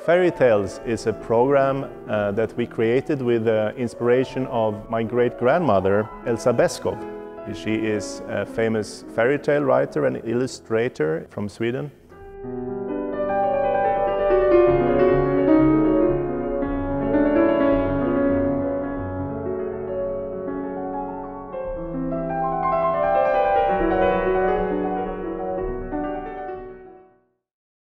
Fairytales is a program that we created with the inspiration of my great-grandmother, Elsa Beskow. She is a famous fairy tale writer and illustrator from Sweden.